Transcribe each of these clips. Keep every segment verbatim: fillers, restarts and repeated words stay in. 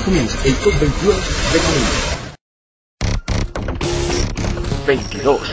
comienza el top veintidós de Camilo. veintidós.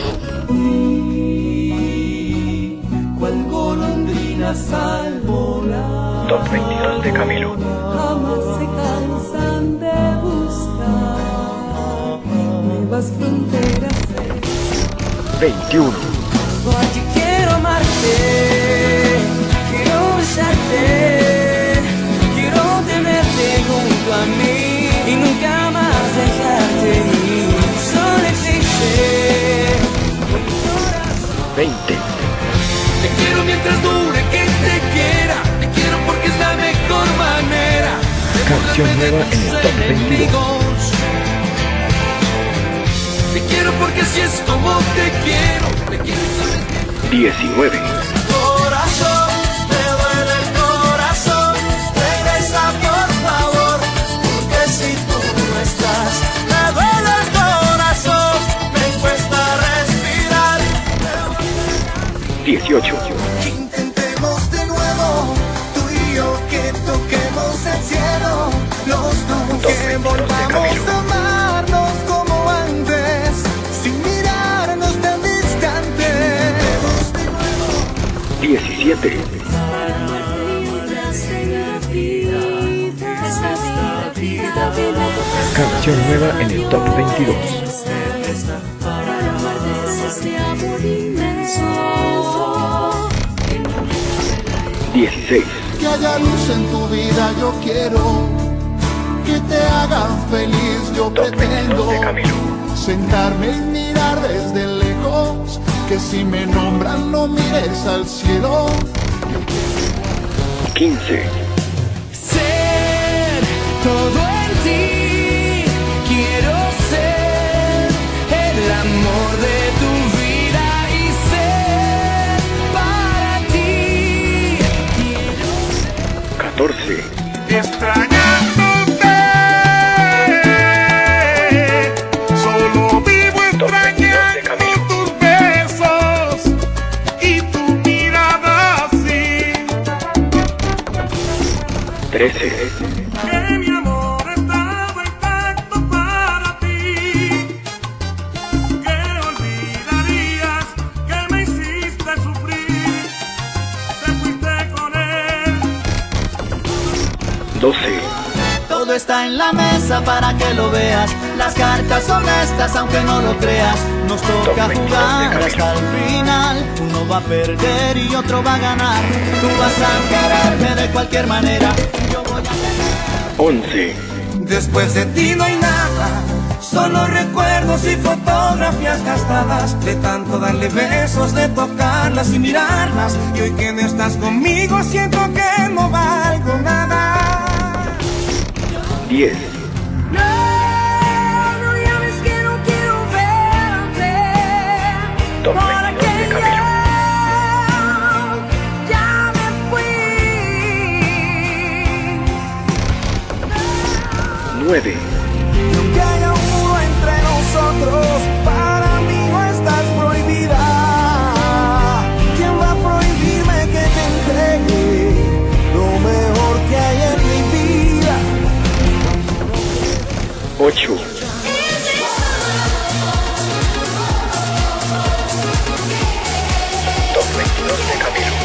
Cual golondrinas al volar, Top veintidós de Camilo. jamás se cansan de buscar nuevas fronteras. veintiuno. Porque quiero amarte, quiero besarte, quiero tenerte junto a mí y nunca más dejarte ir. Solo existe mi corazón. veinte. Te quiero mientras dure que te quiera, te quiero porque es la mejor manera de Canción burlarme de nueva en el tus top veintidós. enemigos. Te quiero porque así es como te quiero, te quiero y sabes que diecinueve. corazón, me duele el corazón, regresa por favor, porque si tú no estás, me duele el corazón, me cuesta respirar, me vuelve dieciocho. Intentemos de nuevo, tú y yo, que toquemos el cielo, los dos, que volvamos a amarnos como antes, sin mirarnos tan distantes. diecisiete. Canción nueva en el top veintidós. dieciséis. Que haya luz en tu vida, yo quiero que te haga feliz, yo Top pretendo veintidós de Camilo. sentarme y mirar desde lejos, que si me nombran no mires al cielo. quince. Ser todo en ti, quiero ser el amor de tu vida y ser para ti. Quiero catorce. Extrañándote, solo vivo extrañando tus besos y tu mirada así. trece. Que mi amor estaba intacto para ti, que olvidarías que me hiciste sufrir, te fuiste con él. doce. Todo está en la mesa para que lo veas. Las cartas son estas aunque no lo creas. Nos toca jugar hasta el final. Uno va a perder y otro va a ganar. Tú vas a quererme de cualquier manera. Yo voy a once. Después de ti no hay nada, solo recuerdos y fotografías gastadas, de tanto darle besos, de tocarlas y mirarlas. Y hoy que no estás conmigo siento que no valgo nada. diez. No, no llames que no quiero verte. Top Para veintidós que de yo Camilo. ya me fui. nueve. Que haya un muro entre nosotros, para mí no estás prohibida. ¿Quién va a prohibirme que te entregue lo mejor que hay en mi vida? ocho. Top veintidós de Camilo.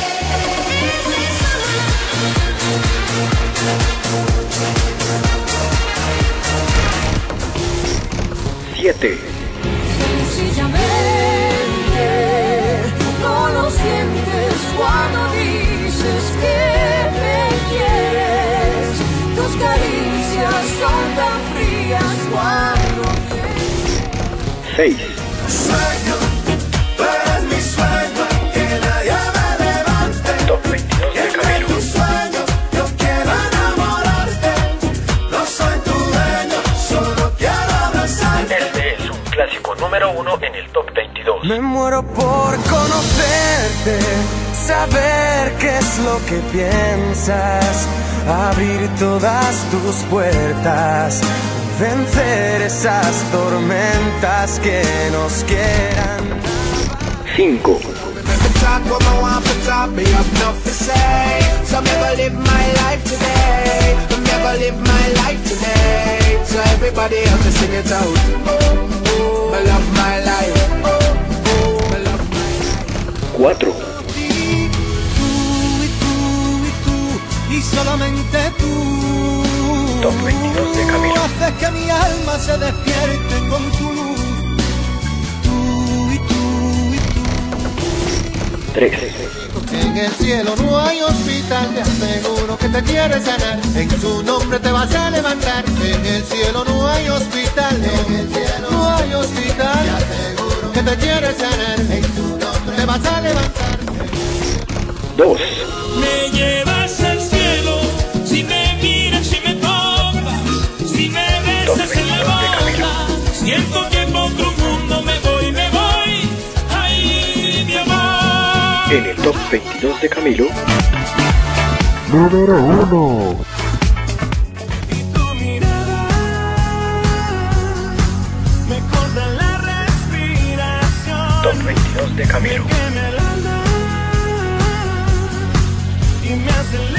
siete. Sencillamente no lo sientes cuando dices que me quieres. Tus caricias son tan frías cuando vienes. seis. Sueño, tú eres mi sueño, que nadie me levante. Top veintidós de Camilo. Tus sueños, yo quiero enamorarte. No soy tu dueño, solo quiero abrazarte. Este es un clásico número uno en el top veintidós. Me muero por conocerte, saber qué es lo que piensas, abrir todas tus puertas, vencer esas tormentas que nos quieran. cinco. Talk what I want for top, me have enough to say. So me go live my life today, me go live my life today. everybody else to sing it out. I love my life. I love my life. cuatro. Y tú, y tú, y tú, y solamente tú. Top veintidós de Camilo. Haces que mi alma se despierte con tu luz. Tú, y tú, y tú. tres. En el cielo no hay hospital, te aseguro que te quiere sanar. En su nombre te vas a levantar. En el cielo no hay hospital, en el cielo no hay hospital, te aseguro que te quiere sanar. En su nombre te vas a levantar. dos. Me llevas al cielo, si me miras, si me tocas, si me besas en la boca, siento que por otro mundo me voy, me voy, ay, mi amor. En el top veintidós de Camilo. Número uno. Y tu mirada me corta la respiración, Top veintidós de Camilo. que me alanda y me acelera.